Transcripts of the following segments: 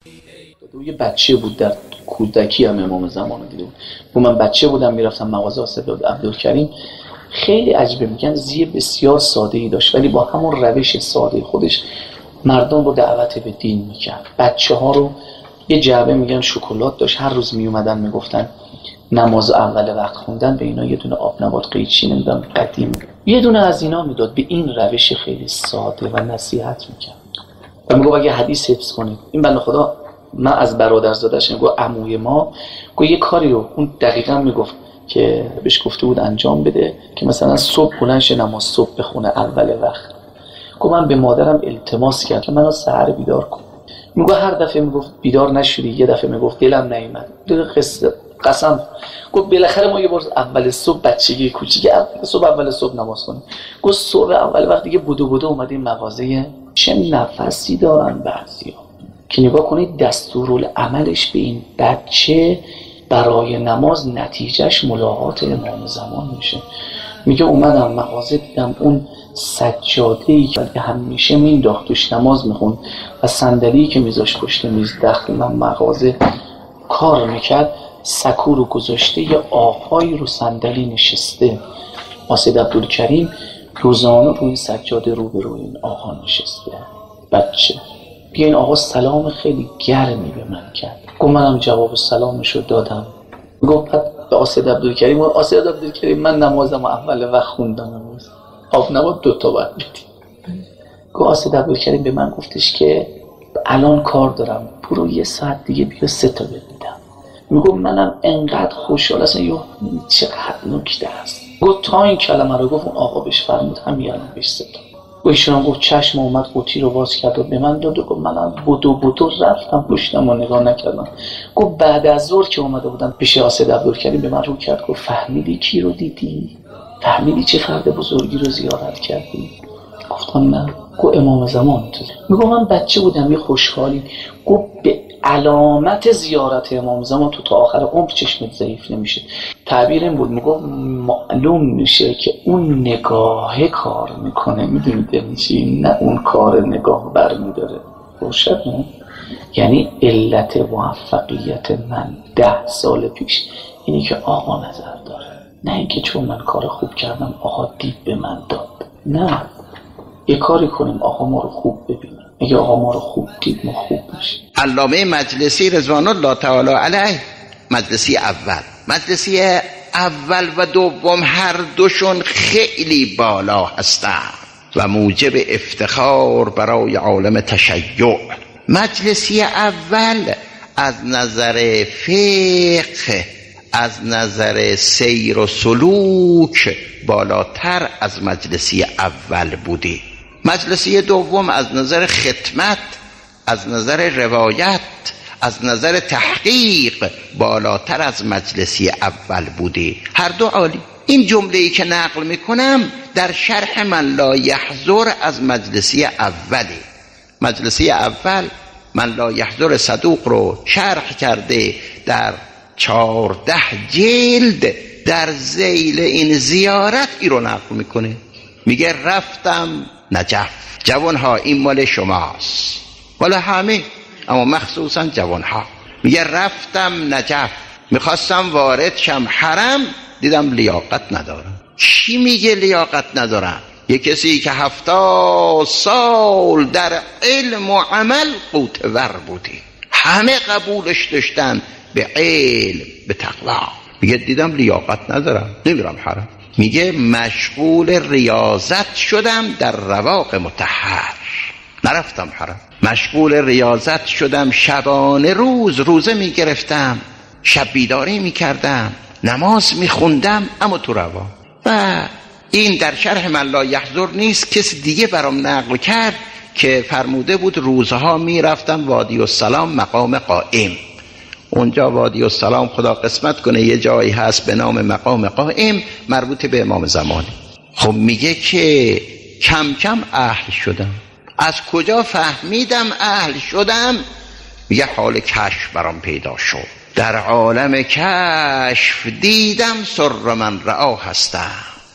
یه بچه بود در کودکی هم امام زمان رو دیده بود. من بچه بودم میرفتم مغازه استاد عبدالکریم، خیلی عجیبه، میگن زی بسیار ساده ای داشت ولی با همون روش ساده خودش مردم رو دعوت به دین میکرد. بچه ها رو یه جعبه میگن شکلات داشت، هر روز میومدن میگفتن نماز اول وقت خوندن به اینا یه دونه آب نبات قیچی نمیدونم قدیم یه دونه از اینا میداد. به این روش خیلی ساده و نصیحت میکرد و میگفت اگه حدیث حفظ کنید. این بنده خدا من از برادرزادش میگفت عموی ما گفت یه کاری رو اون دقیقاً میگفت که بهش گفته بود انجام بده که مثلا صبح بلند شه نماز صبح بخونه اول وقت. گفت من به مادرم التماس کردم که منو سحر بیدار کن. میگه هر دفعه میگفت بیدار نشدی، یه دفعه میگفت دلم نیامد. قسم گفت بالاخره ما یه بار اول صبح بچگی کوچیک اول صبح نماز خونیم. گفت صبح اول وقت دیگه بودو اومدیم مغازه. چه نفسی دارن بعضیا که نگاه کنید دستورالعملش به این بچه برای نماز نتیجهش ملاقات امام زمان میشه. میگه اومدم مغازه دیدم اون سجاده‌ای که همیشه مینداخت توش نماز میخوند و صندلی که میذاش پشت میز داخل من مغازه کار میکرد، سکو رو گذاشته، یه آقایی رو صندلی نشسته. استاد عبدالکریم روزانه رو این سجاده روبروی این آقا نشسته. بچه بیا این آقا سلام خیلی گرمی به من کرد. گفت منم جواب سلامشو دادم. گفت به استاد عبدالکریم استاد عبدالکریم من نمازم اول وقت خوندم، آب نبات 2 تا باید بدی. گفت استاد عبدالکریم به من گفتش که الان کار دارم برو 1 ساعت دیگه بیا 3 تا بدیدم. میگم منم انقدر خوشحال هستم. یه چقدر نکته است. گفت تا این کلمه رو گفت اون آقا بهش فرمود همین الان بهش 3 تا. و ایشون گفت چشم اومد قوطی رو باز کرد و به من داد و گفت منم بودو رفتم پشتم و نگاه نکردم. گفت بعد از ظهر که اومده بودم پیش استاد عبدالکریم به من رو کرد گفت فهمیدی کی رو دیدی؟ فهمیدی چه فرد بزرگی رو زیارت کردی؟ گفتم نه. گفت امام زمان. میگم من بچه بودم یه خوشحالی. گفت به علامت زیارت امام زمان تو تا آخر عمر چشمت ضعیف نمیشه. تعبیر این بود، میگم معلوم میشه که اون نگاه کار میکنه. میدونید یعنی چی؟ نه اون کار نگاه برمیداره. روشن نه؟ یعنی علت موفقیت من 10 سال پیش اینی که آقا نظر داره، نه اینکه چون من کار خوب کردم آقا دید به من داد. نه، یه کاری کنیم آقا ما رو خوب ببینه. اگه آقا ما رو خوب دید ما خوب میشیم. علامه مجلسی رضوان الله تعالی علیه، مجلسی اول و دوم هر دوشون خیلی بالا هستند و موجب افتخار برای عالم تشیع. مجلسی اول از نظر فقه، از نظر سیر و سلوک بالاتر از مجلسی اول بودی. مجلسی دوم از نظر خدمت، از نظر روایت، از نظر تحقیق بالاتر از مجلسی اول بودی. هر دو عالی. این جمله‌ای که نقل میکنم در شرح من لا یحضر از مجلسی اولی. مجلسی اول من لا یحضر صدوق رو شرح کرده در 14 جلد. در ذیل این زیارت ای رو نقل میکنه، میگه رفتم نجف. جوانها این مال شماست، مال همه، اما مخصوصا جوانها. میگه رفتم نجف، میخواستم وارد شم حرم، دیدم لیاقت ندارم. چی میگه لیاقت ندارم؟ یه کسی که 70 سال در علم و عمل قوتور بودی، همه قبولش داشتن به علم به تقوا. میگه دیدم لیاقت ندارم نمیرم حرم. میگه مشغول ریاضت شدم در رواق مطهر، نرفتم حرم. مشغول ریاضت شدم، شبانه روزه میگرفتم، شب بیداری میکردم، نماز میخوندم، اما تو روا. و این در شرح من لا یحضر نیست، کسی دیگه برام نقل کرد که فرموده بود روزها میرفتم وادی السلام مقام قائم. اونجا وادی السلام خدا قسمت کنه یه جایی هست به نام مقام قائم، مربوط به امام زمان. خب میگه که کم کم اهل شدم. از کجا فهمیدم اهل شدم؟ میگه حال کشف برام پیدا شد. در عالم کشف دیدم سر من رعا هستم،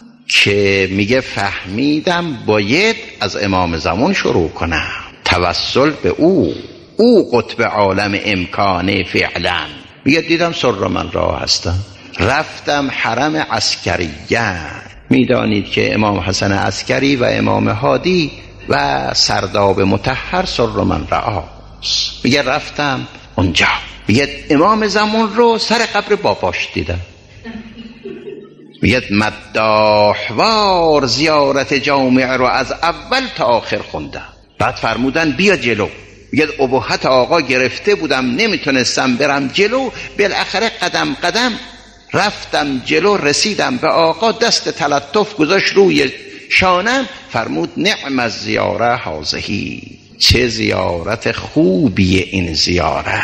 که میگه فهمیدم باید از امام زمان شروع کنم، توسل به او، او قطب عالم امکانه فعلا. میگه دیدم سر من راه هستم، رفتم حرم عسکریه. میدانید که امام حسن عسکری و امام هادی و سرداب مطهر سر من رآست. میگه رفتم اونجا، میگه امام زمان رو سر قبر باباش دیدم. میگه مداحوار زیارت جامعه رو از اول تا آخر خوندم. بعد فرمودن بیا جلو. میگه ابهت آقا گرفته بودم، نمیتونستم برم جلو، بالاخره قدم قدم رفتم جلو، رسیدم به آقا، دست تلطف گذاشت روی شانم، فرمود نعم از زیاره هازهی، چه زیارت خوبیه این زیاره.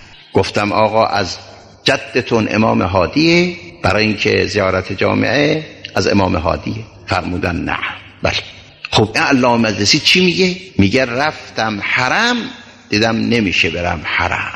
گفتم آقا از جدتون امام هادیه؟ برای اینکه زیارت جامعه از امام هادیه. فرمودن نه. بله. خب این علامه مجلسی چی میگه؟ میگه رفتم حرم دیدم نمیشه برم حرم،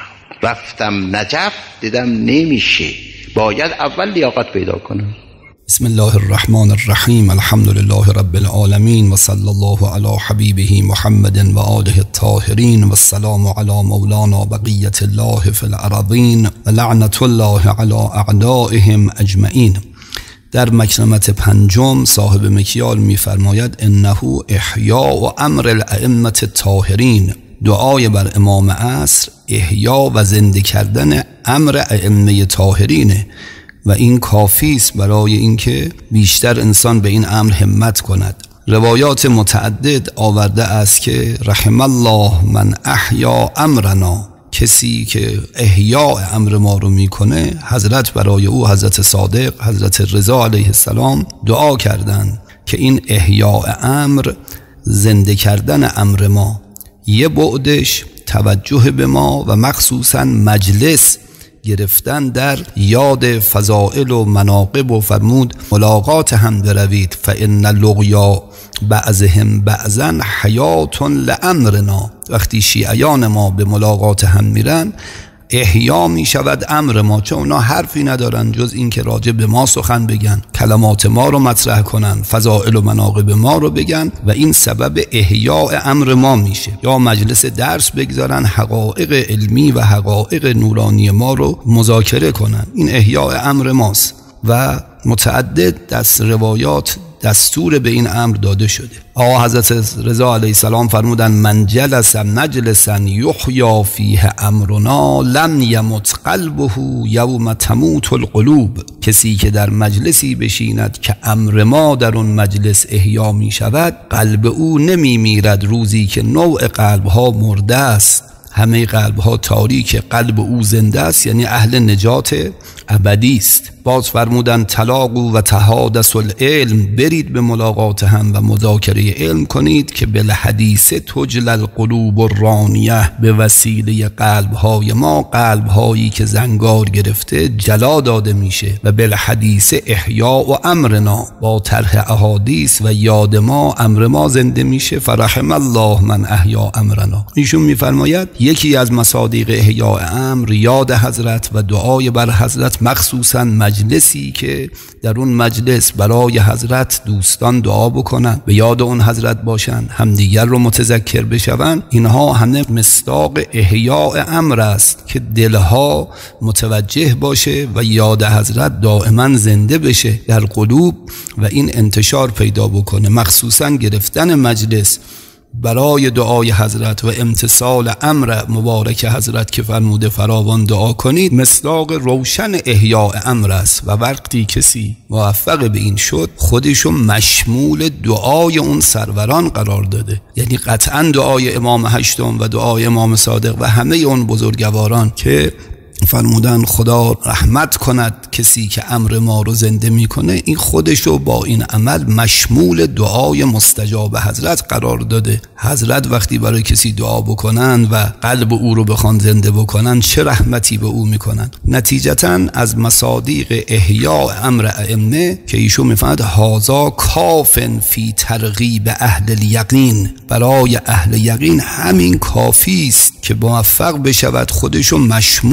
رفتم نجف دیدم نمیشه، باید اول لیاقت پیدا کنم. بسم الله الرحمن الرحیم، الحمد لله رب العالمین و صلی الله علی حبیبه محمد و آله الطاهرین و السلام علی مولانا بقیت الله فی الارضین و لعنت الله علی اعدائهم اجمعین. در مکرمت پنجم صاحب مکیال می‌فرماید انه احیاء امر الائمه الطاهرین، دعای بر امام عصر احیا و زنده کردن امر ائمه طاهرینه و این کافی است برای اینکه بیشتر انسان به این امر همت کند. روایات متعدد آورده است که رحم الله من احیا امرنا، کسی که احیاء امر ما رو میکنه، حضرت برای او حضرت صادق حضرت رضا علیه السلام دعا کردند که این احیاء امر، زنده کردن امر ما، یه بعدش توجه به ما و مخصوصا مجلس گرفتن در یاد فضائل و مناقب، و فرمود ملاقات هم بروید فان لقیا بعضهم بعضا حیات لامرنا. وقتی شیعیان ما به ملاقات هم میرن احیا می شود امر ما، چون اونا حرفی ندارن جز این که راجع به ما سخن بگن، کلمات ما رو مطرح کنن، فضائل و مناقب ما رو بگن و این سبب احیاء امر ما میشه. یا مجلس درس بگذارن، حقایق علمی و حقایق نورانی ما رو مذاکره کنن، این احیاء امر ماست. و متعدد دست روایات دستور به این امر داده شده. آقا حضرت رضا علیه السلام فرمودن من جلس مجلسا یحیی فیه امرنا لم یمت قلبه یوم تموت القلوب. کسی که در مجلسی بشیند که امر ما در اون مجلس احیا می شود، قلب او نمی میرد روزی که نوع قلب ها مرده است، همه قلب ها تاریک، قلب او زنده است، یعنی اهل نجات ابدی است. باز فرمودن تلاقوا و تحادثوا العلم، برید به ملاقات هم و مذاکره علم کنید که بالحدیث تجلی القلوب الرانیه، به وسیله قلب های ما، قلب هایی که زنگار گرفته جلا داده میشه، و بالحدیث احیاء و امرنا، با طرح احادیث و یاد ما امر ما زنده میشه. فرحم الله من احیا امرنا. ایشون میفرماید یکی از مصادیق احیاء امر یاد حضرت و دعای بر حضرت، مخصوصا مجلسی که در اون مجلس برای حضرت دوستان دعا بکنن، به یاد اون حضرت باشن، همدیگر رو متذکر بشون. اینها همه مصداق احیاء امر است که دلها متوجه باشه و یاد حضرت دائما زنده بشه در قلوب و این انتشار پیدا بکنه. مخصوصا گرفتن مجلس برای دعای حضرت و امتثال امر مبارک حضرت که فرموده فراوان دعا کنید، مصداق روشن احیاء امر است. و وقتی کسی موفق به این شد، خودشو مشمول دعای اون سروران قرار داده، یعنی قطعا دعای امام هشتم و دعای امام صادق و همه اون بزرگواران که فرمودن خدا رحمت کند کسی که امر ما رو زنده میکنه، این خودشو با این عمل مشمول دعای مستجاب حضرت قرار داده. حضرت وقتی برای کسی دعا بکنن و قلب او رو بخوان زنده بکنن، چه رحمتی به او میکنن. نتیجتا از مصادیق احیاء امر ائمه که ایشون میفهمد هازا کافن فی ترغیب اهل الیقین، برای اهل یقین همین کافی است که موفق بشود خودشو مشمول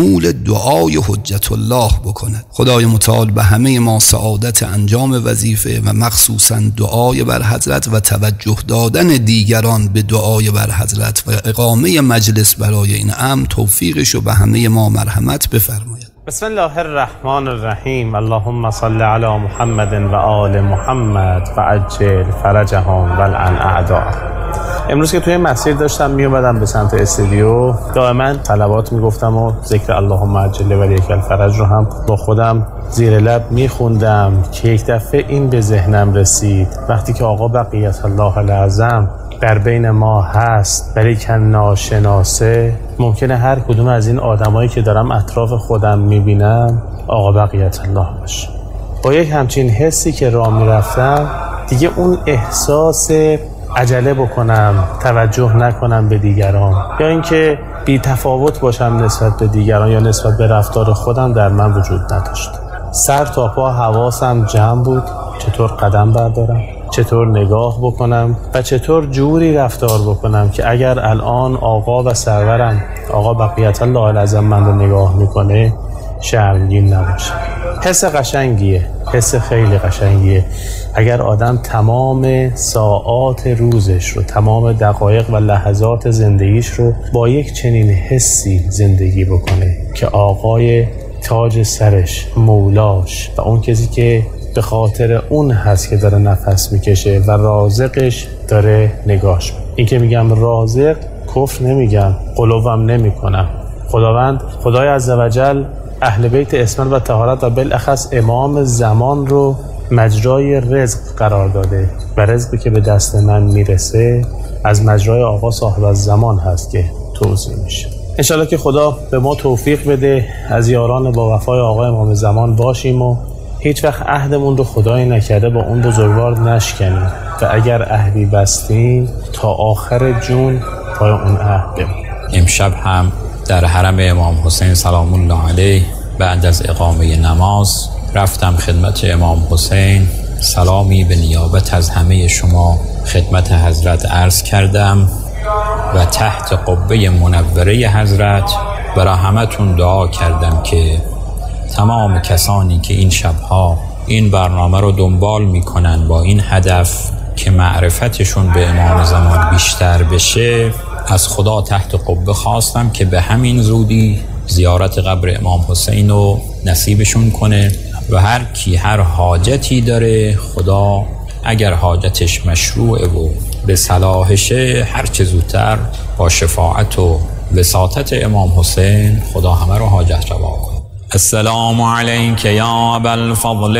دعای حجت الله بکند. خدای متعال به همه ما سعادت انجام وظیفه و مخصوصا دعای بر حضرت و توجه دادن دیگران به دعای بر حضرت و اقامه مجلس برای این امر توفیقش و به همه ما مرحمت بفرماید. بسم الله الرحمن الرحیم. اللهم صل علی محمد و آل محمد و عجل فرجهم و العن اعداءهم. امروز که توی مسیر داشتم می اومدم به سمت استودیو، دائما صلوات میگفتم و ذکر اللهم عجل ولیک الفرج رو هم با خودم زیر لب میخوندم که یک دفعه این به ذهنم رسید وقتی که آقا بقیت الله العظم در بین ما هست ولی که ناشناسه، ممکنه هر کدوم از این آدمایی که دارم اطراف خودم میبینم آقا بقیت الله باشه. با یک همچین حسی که راه میرفتم دیگه اون احساس عجله بکنم، توجه نکنم به دیگران یا اینکه بی تفاوت باشم نسبت به دیگران یا نسبت به رفتار خودم در من وجود نداشت. سر تا پا حواسم جمع بود، چطور قدم بردارم، چطور نگاه بکنم و چطور جوری رفتار بکنم که اگر الان آقا و سرورم آقا بقیت الله العظم من رو نگاه میکنه شرمگین نباشم. حس قشنگیه، حس خیلی قشنگیه اگر آدم تمام ساعات روزش رو، تمام دقایق و لحظات زندگیش رو با یک چنین حسی زندگی بکنه که آقای تاج سرش، مولاش و اون کسی که به خاطر اون هست که داره نفس میکشه و رازقش داره نگاش. این که میگم رازق کفر نمیگم، قلوبم نمی کنم. خداوند خدای عزوجل اهل بیت اسمت و طهارت و بالاخص امام زمان رو مجرای رزق قرار داده و رزقی که به دست من میرسه از مجرای آقا صاحب الزمان هست که توزیع میشه. انشالله که خدا به ما توفیق بده از یاران با وفای آقا امام زمان باشیم و هیچ وقت عهدمون رو خدای نکرده با اون بزرگوار نشکنیم و اگر عهدی بستیم تا آخر جون پای اون عهد بمونیم. امشب هم در حرم امام حسین سلام الله علیه بعد از اقامه نماز رفتم خدمت امام حسین، سلامی به نیابت از همه شما خدمت حضرت عرض کردم و تحت قبه منوره حضرت برای همتون دعا کردم که تمام کسانی که این شبها این برنامه رو دنبال میکنن با این هدف که معرفتشون به امام زمان بیشتر بشه، از خدا تحت قبه خواستم که به همین زودی زیارت قبر امام حسین رو نصیبشون کنه و هر کی هر حاجتی داره خدا اگر حاجتش مشروعه و به صلاحشه هر چه زودتر با شفاعت و وساطت امام حسین خدا همه رو حاجت روا کنه. السلام علیک یا ابا الفضل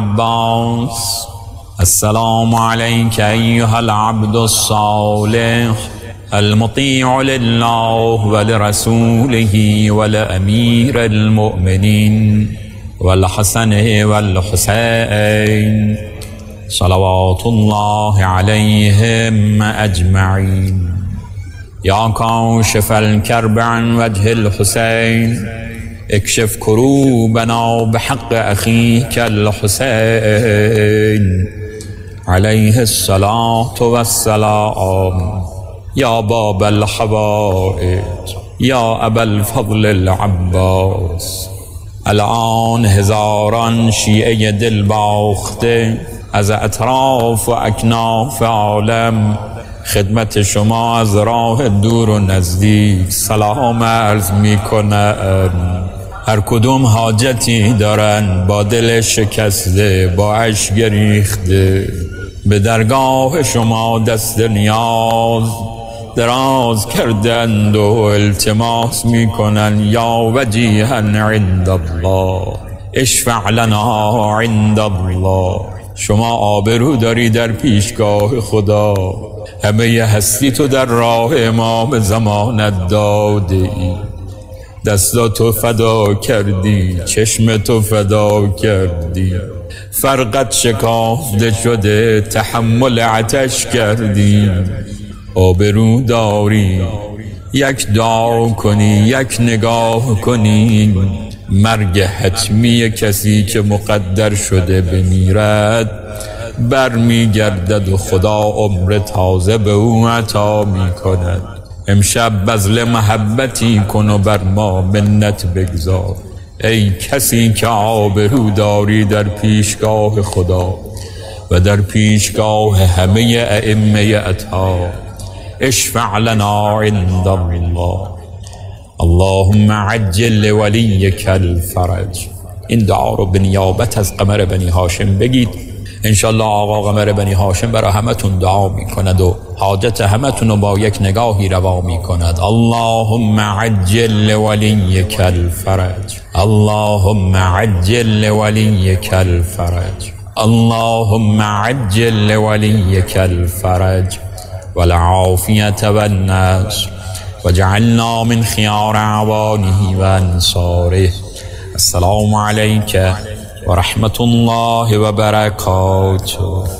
العباس، السلام علیک ایها العبد الصالح المطیع لله ولرسوله ولامیر المؤمنین والحسن والحسین صلوات الله علیهم اجمعین. یا کاشف الکرب عن وجه الحسین اکشف کروبنا بحق اخیک الحسین علیه الصلاة والسلام. یا باب الحوائج یا ابا الفضل العباس. الان هزاران شیعه دل باخته از اطراف و اکناف عالم خدمت شما از راه دور و نزدیک سلام عرض می کنند. هر کدوم حاجتی دارن، با دل شکسته، با اشک ریخته، به درگاه شما دست نیاز دراز کردند و التماس میکنن یا وجیها عند الله اشفع لنا عند الله. شما آبرو داری در پیشگاه خدا، همه هستی تو در راه امام زمانت داده ای، دستاتو فدا کردی، چشم تو فدا کردی، فرقت شکافته شده، تحمل عطش کردی، آبرو داری یک دعا کنی، یک نگاه کنی، مرگ حتمی کسی که مقدر شده بمیرد برمیگردد و خدا عمر تازه به او عطا می کند. امشب بذل محبتی کن و بر ما منت بگذار. ای کسی که آبرو داری در پیشگاه خدا و در پیشگاه همه ائمه اطهار، اشفع لنا عند الله. اللهم عجل لولیک الفرج. این دعا رو به نیابت از قمر بنی هاشم بگید. انشالله آقا قمر بنی هاشم برای همتون دعا میکند و حاجت همتون رو با یک نگاهی روا میکند. اللهم عجل لولیک الفرج. اللهم عجل لولیک الفرج. اللهم عجل لولیک الفرج والعافیة والنصر وجعلنا من خيار اعوانه و انصاره. السلام علیک و رحمت الله و برکاته.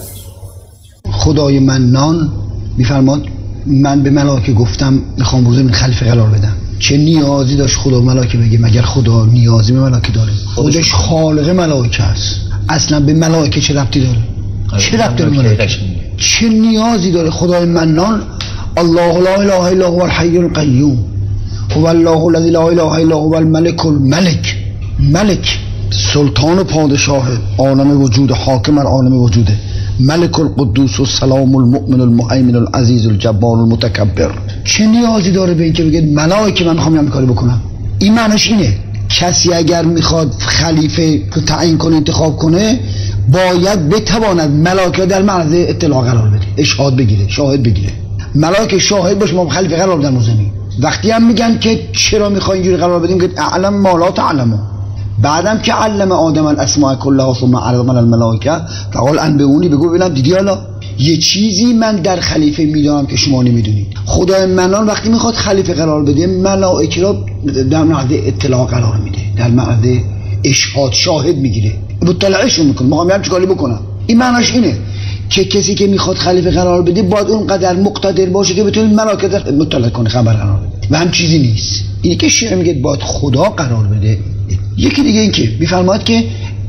خدای منان میفرماد من به ملائکه گفتم میخوام روز من خلیفه قرار بدم. چه نیازی داشت خدا ملائکه بگه؟ مگر خدا نیازی به ملائکه داره؟ خودش خالق ملائکه است. اصلا به ملائکه چه ربطی داره؟ چه ربطی داره ملائکه؟ چه نیازی داره؟ خدای منان الله لا اله الا هو الحی القیوم هو الله الذی لا اله الا هو الملک الملک. ملک سلطان و پادشاه عالم وجود، حاکم بر عالم وجوده. ملک القدوس السلام المؤمن المهیمن العزیز الجبار المتکبر. چه نیازی داره به این که بگه ملائکه من میخوام این کاری بکنم؟ این معنیش اینه کسی اگر میخواد خلیفه تعیین کنه، انتخاب کنه، باید بتواند ملائکه در معرض اطلاع قرار بده، اشهاد بگیره، شاهد بگیره. ملائکه شاهد باشه ما خلیفه قرار بدن زمین. وقتی هم میگن که چرا میخوای اینجوری قرار بدیم که اعلم ما لا تعلمون. بعدم که علم آدم الاسماء کلها ثم عرض من الملائکه فقال انبئونی، بگو ببینم دیدی حالا یه چیزی من در خلیفه میدونم که شما نمیدونید. خدای منان وقتی میخواد خلیفه قرار بده ملائکه را در معرض اطلاع قرار میده، در معرض اشهاد شاهد میگیره، مطلعشون میکنه میخوام هم چیکاری بکنم. این معناش اینه که کسی که میخواد خلیفه قرار بده باید اونقدر مقتدر باشه که بتونه ملائکه مطلع کنه، خبر قرار بده. و هم چیزی نیست. اینی که شیعه میگه باید خدا قرار بده. یکی دیگه این که میفرماید که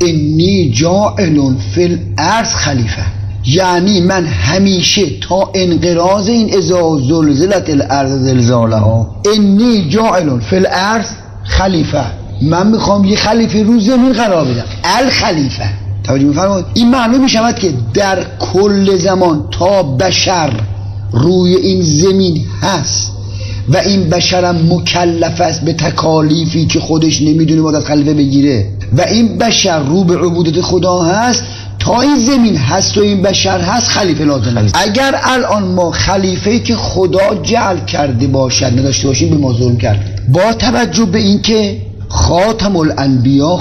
انی جاعل فی الارض خلیفه، یعنی من همیشه تا انقراض این اذا زلزلت الارض زلزالها انی جاعل فی الارض خلیفه، من میخوام یه خلیفه رو زمین قرار بدم. الخلیفه توجه میفرمایید. این معنی میشود که در کل زمان تا بشر روی این زمین هست و این بشرم مکلف است به تکالیفی که خودش نمیدونه باید از خلیفه بگیره و این بشر رو به عبودت خدا هست، تا این زمین هست و این بشر هست خلیفه لازم است. اگر الان ما خلیفه‌ای که خدا جعل کرده باشد نداشته باشیم به ما ظلم کرد. با توجه به این که خاتم الانبیا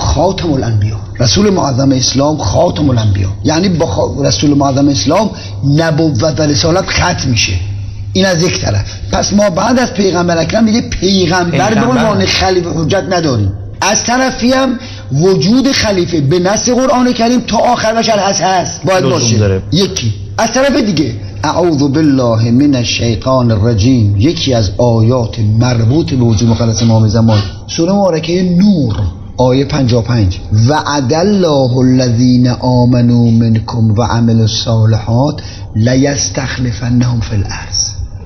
رسول معظم اسلام خاتم الانبیا، یعنی با رسول معظم اسلام نبوت و رسالت ختم میشه. این از یک طرف. پس ما بعد از پیغمبر اکرم دیگه پیغمبر به عنوان خلیفه حجت نداریم. از طرفی هم وجود خلیفه به نص قرآن کریم تا آخر بشر هست باید باشه. یکی از طرف دیگه اعوذ بالله من الشیطان الرجیم، یکی از آیات مربوط به وجود مقدس امام زمان، سوره مبارکه نور آیه 55 وعد الله الذین آمنوا منکم وعملوا الصالحات لیستخلفنهم فی الارض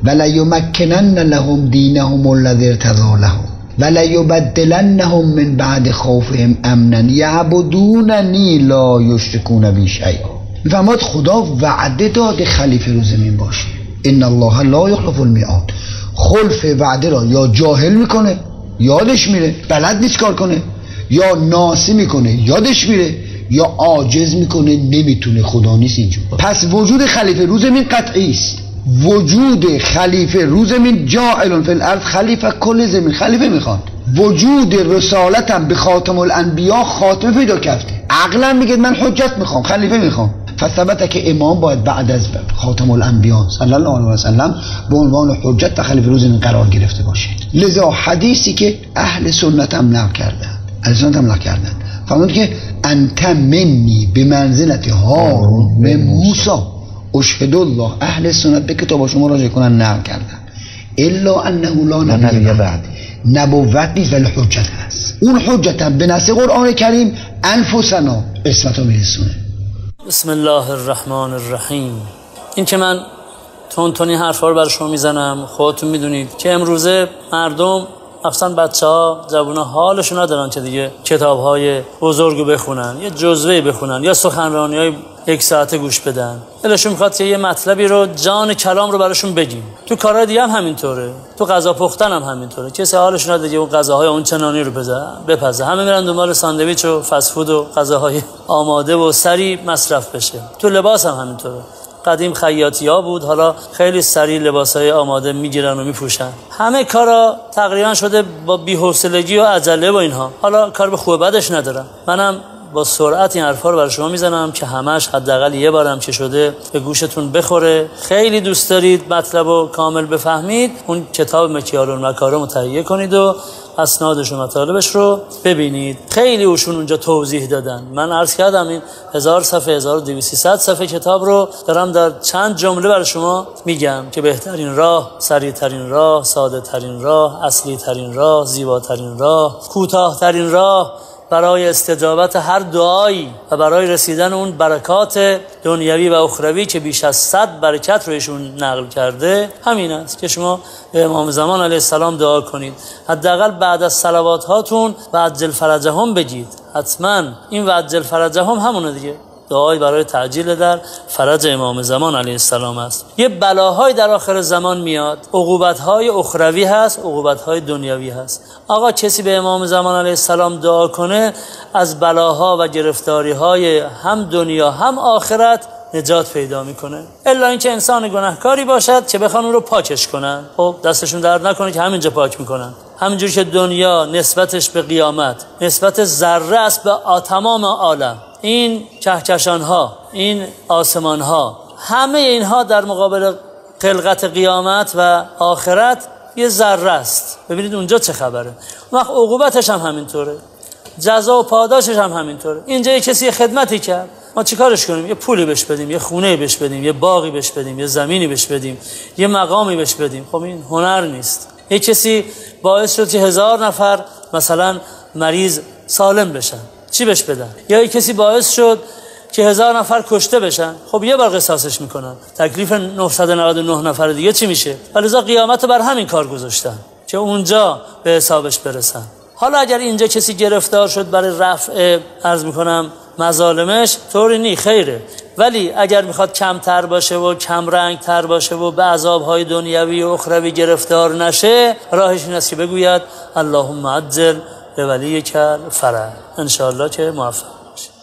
ولیمکنن لهم دینهم الذی ارتضی لهم ولیبدلنهم من بعد خوفهم امنا یعبدوننی لا یشرکون بی شیئا. میفرماد خدا وعده داده خلیفه رو زمین باشه. ان الله لا یخلف المیعاد. خلف وعده را یا جاهل میکنه یادش میره بلد نیست کار کنه، یا ناسی میکنه یادش میره، یا عاجز میکنه نمیتونه، خدا نیست اینجور. پس وجود خلیفه رو زمین قطعی است. وجود خلیفه رو زمین جاعل فی الارض خلیفه، کل زمین خلیفه میخواد. وجود رسالت هم به خاتم الانبیا خاتمه پیدا کرده. عقلا میگه من حجت میخوام، خلیفه میخوام. فثبت که امام باید بعد از خاتم الانبیا صلی الله علیه و سلم به عنوان حجت و خلیفه رو زمین قرار گرفته باشه. لذا حدیثی که اهل سنت هم نقل کردن فرمود که انت منی به منزلت هارون به موسی. اشهد الله اهل سنت به کتاب شما راجع کنن نقل کردن الا انه لا نبی بعد، نبوت نیست ولی حجت هست. اون حجت هم به نص قرآن کریم انفسنا اسمتو میرسونه. بسم الله الرحمن الرحیم. این که من تونتونی حرفا رو برای شما میزنم. خودتون میدونید که امروزه مردم اصلا بچه‌ها جوونا حالشون ندارن که دیگه کتاب‌های بزرگو بخونن، یه جزوه بخونن یا سخنرانی‌های 1 ساعته گوش بدن. دلشون میخواد که یه مطلبی رو جان کلام رو براشون بگیم. تو کارهای دیگه هم همینطوره، تو غذا پختن هم همینطوره. کسی حالش نداره که اون غذاهای اون چنانی رو بپزه. همه میرن دنبال ساندویچ و فست فود و غذاهای آماده و سریع مصرف بشه. تو لباس هم همینطوره. قدیم خیاطی‌ها بود، حالا خیلی سریع لباسای آماده میگیرن و میپوشن. همه کارا تقریبا شده با بی‌حوصلگی و عجله و اینها. حالا کار به خوب بدش ندارم. منم با سرعت این حرفا رو برای شما میزنم که همش حداقل یه بارم که شده به گوشتون بخوره. خیلی دوست دارید مطلبو کامل بفهمید، اون کتاب مکیال المکارم رو تهیه کنید و اسنادش و مطالبش رو ببینید. خیلی اوشون اونجا توضیح دادن. من عرض کردم این 1000 صفحه 1200 صفحه کتاب رو دارم در چند جمله برای شما میگم که بهترین راه، سریعترین راه، ساده ترین راه، اصلی ترین راه، زیباترین راه، کوتاه ترین راه برای استجابت هر دعایی و برای رسیدن اون برکات دنیوی و اخروی که بیش از 100 برکت رو ایشون نقل کرده همین است که شما به امام زمان علیه السلام دعا کنید. حداقل بعد از صلوات هاتون و عجل فرجهم بگید. حتما این و عجل فرجهم همونه دیگه، دعای برای تعجیل در فرج امام زمان علیه السلام است. یه بلاهای در آخر زمان میاد، عقوبت‌های اخروی هست، عقوبت‌های دنیوی هست. آقا کسی به امام زمان علیه السلام دعا کنه از بلاها و گرفتاری‌های هم دنیا هم آخرت نجات پیدا میکنه. الا اینکه انسان گناهکاری باشد که بخوان اون رو پاکش کنن. خب دستشون درد نکنه که همینجا پاک میکنن. همینجور که دنیا نسبتش به قیامت نسبت ذره است به تمام عالم، این کهکشان‌ها، این آسمان‌ها، همه اینها در مقابل خلقت قیامت و آخرت یه ذره است. ببینید اونجا چه خبره. اون وقت عقوبتش هم همینطوره، جزا و پاداشش هم همینطوره. اینجا یه کسی خدمتی کرد، ما چیکارش کنیم؟ یه پولی بهش بدیم، یه خونه بهش بدیم، یه باغی بهش بدیم، یه زمینی بهش بدیم، یه مقامی بهش بدیم؟ خب این هنر نیست. یه کسی باعث شد که 1000 نفر مثلا مریض سالم بشن، چی بهش بدن؟ یا یه کسی باعث شد که 1000 نفر کشته بشن، خب یه بار قصاصش میکنن. تکلیف 999 نفر دیگه چی میشه؟ ولذا قیامت بر همین کار گذاشتن که اونجا به حسابش برسن. حالا اگر اینجا کسی گرفتار شد برای رفع عرض میکنم مظالمش، طوری نی، خیره. ولی اگر میخواد کمتر باشه و کم رنگ تر باشه و به عذابهای دنیوی و اخروی گرفتار نشه، راهش این است که بگوید اللهم عجل به ولیک الفرج. ان شاء الله که موفق